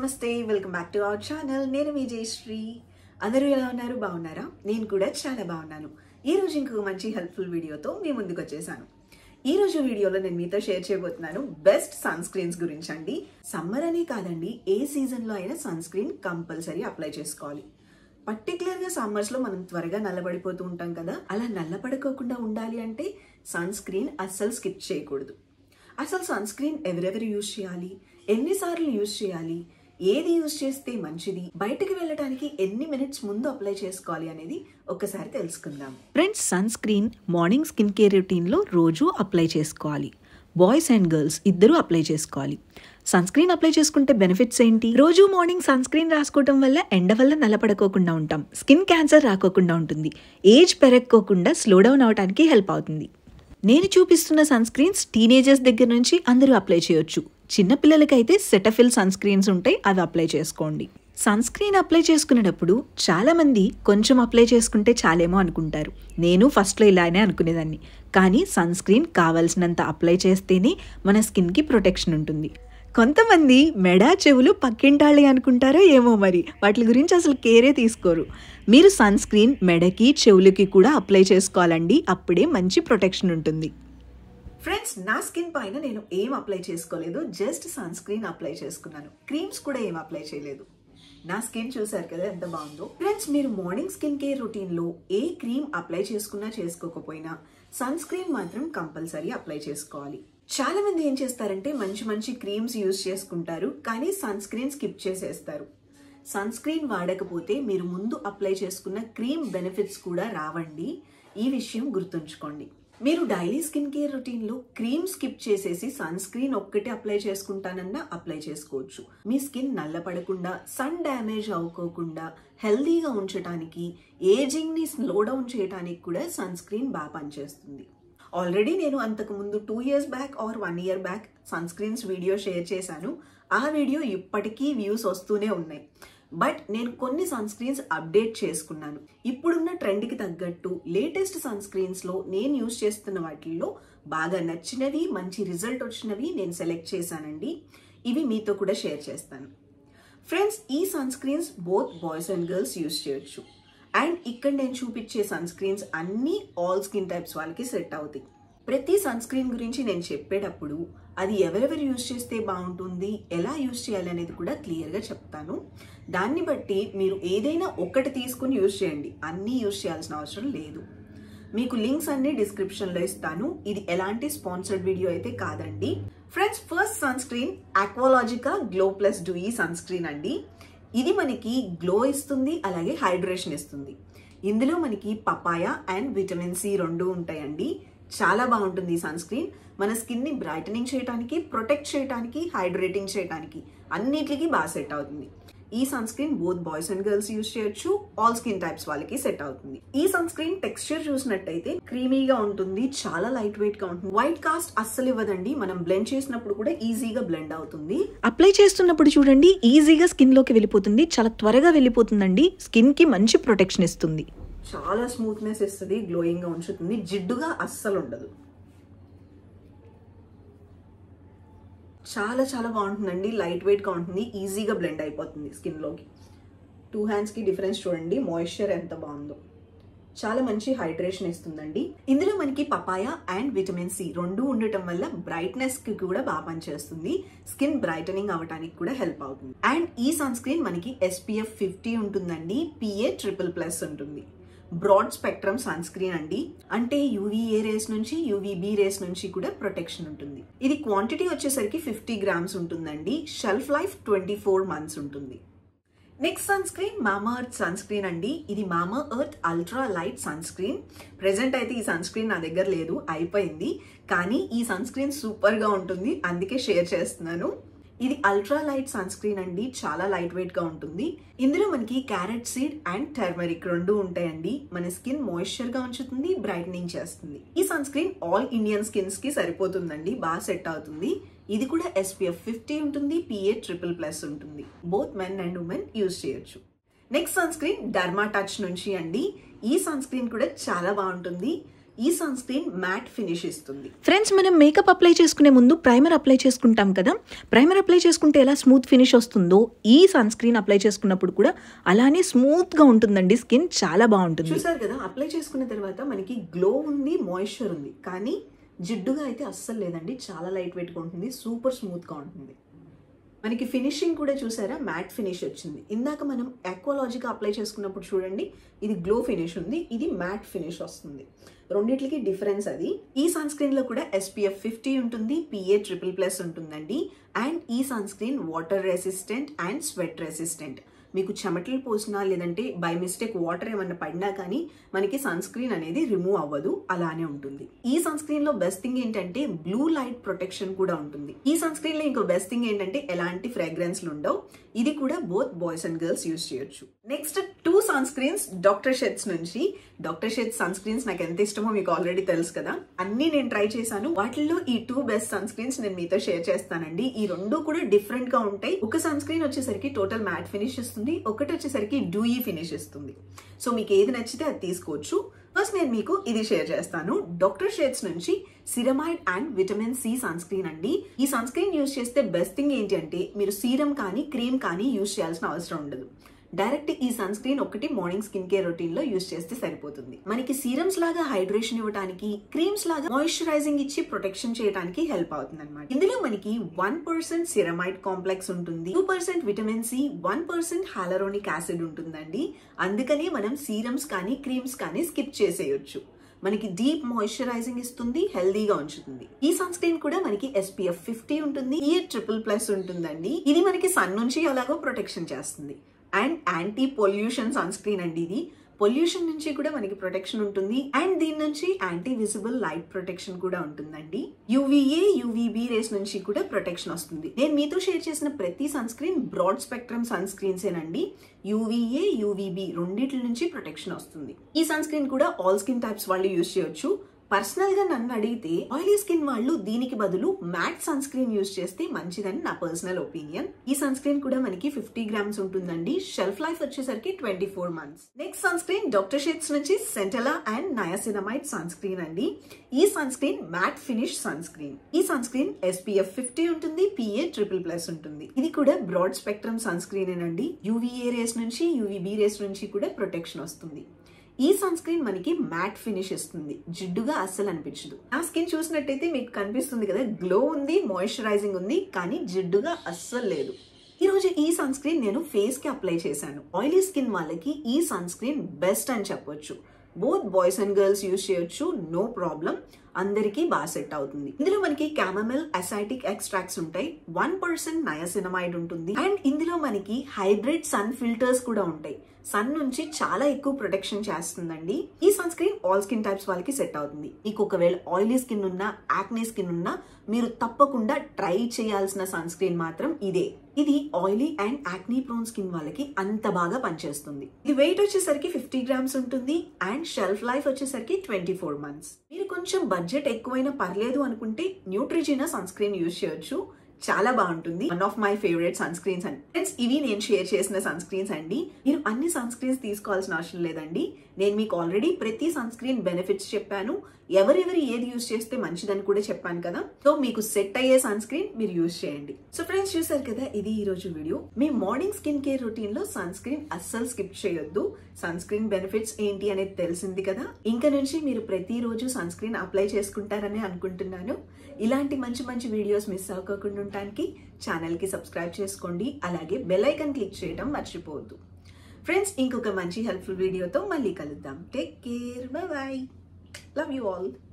నమస్తే welcome back to our channel. నేను మీ జయశ్రీ. అందరూ ఎలా ఉన్నారు? బాగున్నారా? నేను కూడా చాలా బాగున్నాను. ఈ రోజు ఇంకొక మంచి హెల్ప్ఫుల్ వీడియోతో మీ ముందుకు వచ్చేసాను. ఈ రోజు వీడియోలో నేను మీతో షేర్ చేయబోతున్నాను బెస్ట్ సన్ స్క్రీన్స్ గురించి అండి. సమ్మర్ అనే కాదండి, ఏ సీజన్ లో అయినా సన్ స్క్రీన్ కంపల్సరీ అప్లై చేసుకోవాలి. పర్టికులర్ గా సమ్మర్స్ లో మనం త్వరగా నల్లబడిపోతూ ఉంటాం కదా, అలా నల్లబడుకోకుండా ఉండాలి అంటే సన్ స్క్రీన్ అస్సలు స్కిప్ చేయకూడదు. అసలు సన్ స్క్రీన్ ఎవరెవరు యూజ్ చేయాలి, ఎన్నిసార్లు యూజ్ చేయాలి, ఏది యూజ్ చేస్తే మంచిది, బయటకు వెళ్ళడానికి ఎన్ని మినిట్స్ ముందు అప్లై చేసుకోవాలి అనేది ఒక్కసారి తెలుసుకుందాం. Friends, sun screen morning skin care రొటీన్లో రోజు అప్లై చేసుకోవాలి. బాయ్స్ అండ్ గర్ల్స్ ఇద్దరూ అప్లై చేసుకోవాలి. సన్ స్క్రీన్ అప్లై చేసుకుంటే బెనిఫిట్స్ ఏంటి? రోజు మార్నింగ్ సన్ స్క్రీన్ రాసుకోవడం వల్ల ఎండ వల్ల నల్లపడుకోకుండా ఉంటాం, స్కిన్ క్యాన్సర్ రాకోకుండా ఉంటుంది, ఏజ్ పెరగకోకుండా స్లో డౌన్ అవడానికి హెల్ప్ అవుతుంది. నేను చూపిస్తున్న సన్ స్క్రీన్స్ టీనేజర్స్ దగ్గర నుంచి అందరూ అప్లై చేయొచ్చు. చిన్నపిల్లలకైతే సెటఫిల్ సన్ స్క్రీన్స్ ఉంటాయి, అవి అప్లై చేసుకోండి. సన్ స్క్రీన్ అప్లై చేసుకునేటప్పుడు చాలా మంది కొంచెం అప్లై చేసుకుంటే చాలేమో అనుకుంటారు. నేను ఫస్ట్లో ఇలానే అనుకునేదాన్ని. కానీ సన్ స్క్రీన్ కావాల్సినంత అప్లై చేస్తేనే మన స్కిన్కి ప్రొటెక్షన్ ఉంటుంది. కొంతమంది మెడ చెవులు పక్కింటాళ్ళే అనుకుంటారో ఏమో, మరి వాటి గురించి అసలు కేరే తీసుకోరు. మీరు సన్ స్క్రీన్ మెడకి చెవులకి కూడా అప్లై చేసుకోవాలండి, అప్పుడే మంచి ప్రొటెక్షన్ ఉంటుంది. ఫ్రెండ్స్, నా స్కిన్ పైన నేను ఏం అప్లై చేసుకోలేదు, జస్ట్ సన్ స్క్రీన్ అప్లై చేసుకున్నాను. క్రీమ్స్ కూడా ఏం అప్లై చేయలేదు. నా స్కిన్ చూసారు కదా ఎంత బాగుందో. ఫ్రెండ్స్, మీరు మార్నింగ్ స్కిన్ కేర్ రొటీన్ లో ఏ క్రీమ్ అప్లై చేసుకున్నా చేసుకోకపోయినా సన్ స్క్రీన్ మాత్రం కంపల్సరీ అప్లై చేసుకోవాలి. చాలా మంది ఏం చేస్తారంటే మంచి మంచి క్రీమ్స్ యూజ్ చేసుకుంటారు, కానీ సన్ స్క్రీన్ స్కిప్ చేసేస్తారు. సన్ స్క్రీన్ వాడకపోతే మీరు ముందు అప్లై చేసుకున్న క్రీమ్ బెనిఫిట్స్ కూడా రావండి. ఈ విషయం గుర్తుంచుకోండి. మీరు డైలీ స్కిన్ కేర్ రొటీన్ లో క్రీమ్ స్కిప్ చేసేసి సన్ స్క్రీన్ ఒక్కటే అప్లై చేసుకుంటానన్నా అప్లై చేసుకోవచ్చు. మీ స్కిన్ నల్లపడకుండా, సన్ డ్యామేజ్ అవ్వకోకుండా హెల్దీగా ఉంచడానికి, ఏజింగ్ ని స్లో డౌన్ చేయడానికి కూడా సన్ స్క్రీన్ బాగా పనిచేస్తుంది. ఆల్రెడీ నేను అంతకు ముందు 2 years back or 1 year back sun screens video share చేశాను. ఆ వీడియో ఇప్పటికీ వ్యూస్ వస్తూనే ఉన్నాయి. బట్ నేను కొన్ని సన్ స్క్రీన్స్ అప్డేట్ చేసుకున్నాను. ఇప్పుడున్న ట్రెండ్కి తగ్గట్టు లేటెస్ట్ సన్ స్క్రీన్స్ లో నేను యూజ్ చేస్తున్న వాటిల్లో బాగా నచ్చినవి, మంచి రిజల్ట్ వచ్చినవి నేను సెలెక్ట్ చేశానండి. ఇవి మీతో కూడా షేర్ చేస్తాను. ఫ్రెండ్స్, ఈ sun screens both boys and girls use చేయొచ్చు. అండ్ ఇక్కడ నేను చూపించే సన్ స్క్రీన్స్ అన్ని ఆల్ స్కిన్ టైప్స్ వాళ్ళకి సెట్ అవుతాయి. ప్రతి సన్ స్క్రీన్ గురించి నేను చెప్పేటప్పుడు అది ఎవరెవరు యూజ్ చేస్తే బాగుంటుంది, ఎలా యూజ్ చేయాలి అనేది కూడా క్లియర్గా చెప్తాను. దాన్ని బట్టి మీరు ఏదైనా ఒక్కటి తీసుకుని యూజ్ చేయండి, అన్నీ యూజ్ చేయాల్సిన అవసరం లేదు. మీకు లింక్స్ అన్ని డిస్క్రిప్షన్లో ఇస్తాను. ఇది ఎలాంటి స్పాన్సర్డ్ వీడియో అయితే కాదండి. Friends, first sun screen Aqualogica glow plus dewy sun screen అండి. ఇది మనకి గ్లో ఇస్తుంది, అలాగే హైడ్రేషన్ ఇస్తుంది. ఇందులో మనకి పపాయ అండ్ విటమిన్ సి 2 ఉంటాయండి. చాలా బాగుంటుంది ఈ సన్ స్క్రీన్. మన స్కిన్ ని బ్రైటనింగ్ చేయడానికి, ప్రొటెక్ట్ చేయడానికి, హైడ్రేటింగ్ చేయడానికి అన్నిటికీ బాగా సెట్ అవుతుంది. ఈ sun screen both boys and girls use చేయొచ్చు, ఆల్ స్కిన్ టైప్స్ వాళ్ళకి సెట్ అవుతుంది. ఈ సన్ స్క్రీన్ టెక్స్చర్ చూసినట్టయితే క్రీమీగా ఉంటుంది, చాలా లైట్ వెయిట్ గా ఉంటుంది. వైట్ కాస్ట్ అస్సలు ఇవ్వదండి. మనం బ్లెండ్ చేసినప్పుడు కూడా ఈజీగా బ్లెండ్ అవుతుంది. అప్లై చేస్తున్నప్పుడు చూడండి, ఈజీగా స్కిన్ లోకి వెళ్ళిపోతుంది, చాలా త్వరగా వెళ్ళిపోతుందండి. స్కిన్ కి మంచి ప్రొటెక్షన్ ఇస్తుంది, చాలా స్మూత్నెస్ ఇస్తుంది, గ్లోయింగ్ గా ఉంచుతుంది, జిడ్డుగా అస్సలు ఉండదు. చాలా చాలా బాగుంటుందండి, లైట్ వెయిట్ గా ఉంటుంది, ఈజీగా బ్లెండ్ అయిపోతుంది స్కిన్ లోకి. 2 hands కి డిఫరెన్స్ చూడండి, మాయిశ్చర్ ఎంత బాగుందో. చాలా మంచి హైడ్రేషన్ ఇస్తుందండి. ఇందులో మనకి పపాయ అండ్ విటమిన్ సి 2 ఉండటం వల్ల బ్రైట్నెస్ కి కూడా బాగా పనిచేస్తుంది, స్కిన్ బ్రైటనింగ్ అవడానికి కూడా హెల్ప్ అవుతుంది. అండ్ ఈ సన్ స్క్రీన్ మనకి SPF 50 ఉంటుందండి, PA+++ ఉంటుంది. బ్రాడ్ స్పెక్ట్రమ్ సన్ స్క్రీన్ అండి, అంటే UVA రేస్ నుంచి UVB రేస్ నుంచి కూడా ప్రొటెక్షన్ ఉంటుంది. ఇది క్వాంటిటీ వచ్చేసరికి 50 grams ఉంటుందండి. షెల్ఫ్ లైఫ్ 24 months ఉంటుంది. Next sun screen Mamaearth sun screen అండి. ఇది Mamaearth ultra light sun screen. Present అయితే ఈ సన్ స్క్రీన్ నా దగ్గర లేదు, అయిపోయింది. కానీ ఈ సన్ స్క్రీన్ సూపర్ గా ఉంటుంది, అందుకే షేర్ చేస్తున్నాను. ఇది అల్ట్రా లైట్ సన్ స్క్రీన్ అండి, చాలా లైట్ వెయిట్ గా ఉంటుంది. ఇందులో మనకి క్యారెట్ సీడ్ అండ్ టర్మరిక్ 2 ఉంటాయండి. మన స్కిన్ మాయిశ్చర్ గా ఉంచుతుంది, బ్రైటనింగ్ చేస్తుంది. ఈ sun screen all Indian skins కి సరిపోతుందండి, బాగా సెట్ అవుతుంది. ఇది కూడా SPF 50 ఉంటుంది, PA+++ ఉంటుంది. Both men and women use చేయొచ్చు. Next sun screen Derma Touch నుంచి అండి. ఈ సన్ స్క్రీన్ కూడా చాలా బాగుంటుంది. ఈ సన్ స్క్రీన్ మ్యాట్ ఫినిష్ ఇస్తుంది. ఫ్రెండ్స్, మనం మేకప్ అప్లై చేసుకునే ముందు ప్రైమర్ అప్లై చేసుకుంటాం కదా. ప్రైమర్ అప్లై చేసుకుంటే ఎలా స్మూత్ ఫినిష్ వస్తుందో ఈ సన్ స్క్రీన్ అప్లై చేసుకున్నప్పుడు కూడా అలానే స్మూత్ గా ఉంటుందండి. స్కిన్ చాలా బాగుంటుంది. చూసారు కదా, అప్లై చేసుకున్న తర్వాత మనకి గ్లో ఉంది, మాయిశ్చర్ ఉంది, కానీ జిడ్డుగా అయితే అస్సలు లేదండి. చాలా లైట్ వెయిట్ గా ఉంటుంది, సూపర్ స్మూత్ గా ఉంటుంది. మనకి ఫినిషింగ్ కూడా చూసారా, మ్యాట్ ఫినిష్ వచ్చింది. ఇందాక మనం ఆక్వాలాజికా అప్లై చేసుకున్నప్పుడు చూడండి, ఇది గ్లో ఫినిష్ ఉంది, ఇది మ్యాట్ ఫినిష్ వస్తుంది. రెండిట్లకి డిఫరెన్స్ అది. ఈ సన్ స్క్రీన్ లో కూడా SPF 50 ఉంటుంది, PA+++ ఉంటుందండి. అండ్ ఈ sun screen water resistant and sweat resistant. మీకు చెమటలు పోసినా లేదంటే బై మిస్టేక్ వాటర్ ఏమన్నా పడినా కానీ మనకి సన్ స్క్రీన్ అనేది రిమూవ్ అవ్వదు, అలానే ఉంటుంది. ఈ సన్ స్క్రీన్ లో బెస్ట్ థింగ్ ఏంటంటే బ్లూ లైట్ ప్రొటెక్షన్ కూడా ఉంటుంది. ఈ సన్ స్క్రీన్ లో ఇంకో బెస్ట్ థింగ్ ఏంటంటే ఎలాంటి ఫ్రాగ్రెన్స్లు ఉండవు. ఇది కూడా both boys and girls use చేయొచ్చు. Next 2 sun screens doctor Sheth's నుంచి. డాక్టర్ షెడ్స్ సన్ స్క్రీన్స్ నాకు ఎంత ఇష్టమో మీకు ఆల్రెడీ తెలుసు కదా. అన్ని నేను ట్రై చేశాను. వాటిల్లో ఈ 2 బెస్ట్ సన్ స్క్రీన్స్ నేను మీతో షేర్ చేస్తానండి. ఈ 2 కూడా డిఫరెంట్ గా ఉంటాయి. ఒక సన్ స్క్రీన్ వచ్చేసరికి టోటల్ మ్యాట్ ఫినిష్ ఇస్తుంది, ఒకటి వచ్చేసరికి డూయీ ఫినిష్ ఇస్తుంది. సో మీకు ఏది నచ్చితే అది తీసుకోవచ్చు. ఫస్ట్ నేను మీకు ఇది షేర్ చేస్తాను. డాక్టర్ షేడ్స్ నుంచి ceramide and vitamin C sun screen అండి. ఈ సన్ స్క్రీన్ యూజ్ చేస్తే బెస్ట్ థింగ్ ఏంటి అంటే మీరు సీరం కానీ క్రీమ్ కానీ యూజ్ చేయాల్సిన అవసరం ఉండదు. డైరెక్ట్ ఈ సన్ స్క్రీన్ ఒకటి మార్నింగ్ స్కిన్ కేర్ రొటీన్ లో యూజ్ చేస్తే సరిపోతుంది. మనకి సీరమ్స్ లాగా హైడ్రేషన్ ఇవ్వడానికి, క్రీమ్స్ లాగా మాయిశ్చరైజింగ్ ఇచ్చి ప్రొటెక్షన్ చేయడానికి హెల్ప్ అవుతుంది అనమాట. ఇందులో మనకి 1% సిరమైడ్ కాంప్లెక్స్ ఉంటుంది, 2% విటమిన్ C, 1% హాలరోనిక్ యాసిడ్ ఉంటుందండి. అందుకని మనం సీరమ్స్ కానీ క్రీమ్స్ కానీ స్కిప్ చేసేయొచ్చు. మనకి డీప్ మాయిశ్చరైజింగ్ ఇస్తుంది, హెల్దీగా ఉంచుతుంది. ఈ సన్ స్క్రీన్ కూడా మనకి SPF 50 ఉంటుంది, PA++ ఉంటుందండి. ఇది మనకి సన్ నుంచి ఎలాగో ప్రొటెక్షన్ చేస్తుంది. And anti pollution sun screen అండి. ఇది పొల్యూషన్ నుంచి కూడా మనకి ప్రొటెక్షన్ ఉంటుంది. అండ్ దీని నుంచి యాంటీ విజిబుల్ లైట్ ప్రొటెక్షన్ కూడా ఉంటుందండి. UVA, UVB రేస్ నుంచి కూడా ప్రొటెక్షన్ వస్తుంది. నేను మీతో షేర్ చేసిన ప్రతి sun screen broad spectrum sun screens ఏనండి. UVA, UVB రెండిట్ల నుంచి ప్రొటెక్షన్ వస్తుంది. ఈ సన్ స్క్రీన్ కూడా ఆల్ స్కిన్ టైప్స్ వాళ్ళు యూజ్ చేయొచ్చు. పర్సనల్ గా నన్ను అడిగితే ఆయిలీ స్కిన్ వాళ్ళు దీనికి బదులు మ్యాట్ సన్ స్క్రీన్ యూజ్ చేస్తే మంచిదని నా పర్సనల్ ఒపీనియన్. ఈ సన్ స్క్రీన్ కూడా మనకి 50 గ్రామ్స్ ఉంటుందండి. షెల్ఫ్ లైఫ్ వచ్చేసరికి 24 months. Next sun screen doctor Sheth's నుంచి and niacinamide sun screen screen అండి. ఈ sun screen matte finish sun screen. ఈ సన్ స్క్రీన్ SPF 50 ఉంటుంది, PA++ ఉంటుంది. ఇది కూడా బ్రాడ్ స్పెక్ట్రమ్ సన్ స్క్రీన్ ఏనండి. UVA రేస్ నుంచి UVB రేస్ నుంచి కూడా ప్రొటెక్షన్ వస్తుంది. ఈ సన్ స్క్రీన్ మనకి మ్యాట్ ఫినిష్ ఇస్తుంది, జిడ్డుగా అస్సలు అనిపించదు. నా స్కిన్ చూసినట్టయితే మీకు కనిపిస్తుంది కదా, గ్లో ఉంది, మాయిశ్చరైజింగ్ ఉంది, కానీ జిడ్డుగా అస్సలు లేదు. ఈ రోజు ఈ సన్ స్క్రీన్ నేను ఫేస్ కి అప్లై చేశాను. ఆయిలీ స్కిన్ వాళ్ళకి ఈ సన్ స్క్రీన్ బెస్ట్ అని చెప్పొచ్చు. Both boys and girls use చేయొచ్చు, నో ప్రాబ్లం. అందరికీ బాగా సెట్ అవుతుంది. ఇందులో మనకి క్యామమిల్ అసైటిక్ ఎక్స్ట్రాక్ట్స్ ఉంటాయి, 1% నయాసినమైడ్ ఉంటుంది. అండ్ ఇందులో మనకి హైబ్రిడ్ సన్ ఫిల్టర్స్ కూడా ఉంటాయి. సన్ నుంచి చాలా ఎక్కువ ప్రొటెక్షన్ చేస్తుందండి. ఈ sun screen all skin types వాళ్ళకి సెట్ అవుతుంది. మీకు ఒకవేళ ఆయిలీ స్కిన్ ఉన్నా, యాక్నే స్కిన్ ఉన్నా మీరు తప్పకుండా ట్రై చేయాల్సిన సన్ స్క్రీన్ మాత్రం ఇదే. ఇది oily and acne prone skin వాళ్ళకి అంత బాగా పనిచేస్తుంది. ఇది వెయిట్ వచ్చేసరికి 50 గ్రామ్స్ ఉంటుంది అండ్ షెల్ఫ్ లైఫ్ వచ్చేసరికి 24 మంత్స్. మీరు కొంచెం బడ్జెట్ ఎక్కువైనా పర్లేదు అనుకుంటే న్యూట్రిజినా సన్ స్క్రీన్ యూజ్ చేయొచ్చు, చాలా బాగుంటుంది. One of my favourite sun screens అండి. ఫ్రెండ్స్, ఇవి నేను షేర్ చేసిన సన్ స్క్రీన్స్ అండి. మీరు అన్ని సన్ స్క్రీన్స్ తీసుకోవాల్సిన అవసరం లేదండి. నేను మీకు ఆల్రెడీ ప్రతి సన్ స్క్రీన్ బెనిఫిట్స్ చెప్పాను, ఎవరెవరు ఏది యూజ్ చేస్తే మంచిదని కూడా చెప్పాను కదా. సో మీకు సెట్ అయ్యే సన్ స్క్రీన్ మీరు యూజ్ చేయండి. సో ఫ్రెండ్స్, చూసారు కదా, ఇది ఈ రోజు వీడియో. మీ మార్నింగ్ స్కిన్ కేర్ రొటీన్ లో సన్ స్క్రీన్ అస్సలు స్కిప్ చేయొద్దు. సన్ స్క్రీన్ బెనిఫిట్స్ ఏంటి అనేది తెలిసింది కదా. ఇంకా నుంచి మీరు ప్రతిరోజు సన్ స్క్రీన్ అప్లై చేసుకుంటారని అనుకుంటున్నాను. ఇలాంటి మంచి మంచి వీడియోస్ మిస్ అవ్వకుండా ఉండటానికి ఛానల్ కి సబ్స్క్రైబ్ చేసుకోండి. అలాగే బెల్ ఐకాన్ క్లిక్ చేయడం మర్చిపోవద్దు. ఫ్రెండ్స్, ఇంకొక మంచి హెల్ప్ఫుల్ వీడియోతో మళ్ళీ కలుద్దాం. Take care, bye bye, love you all.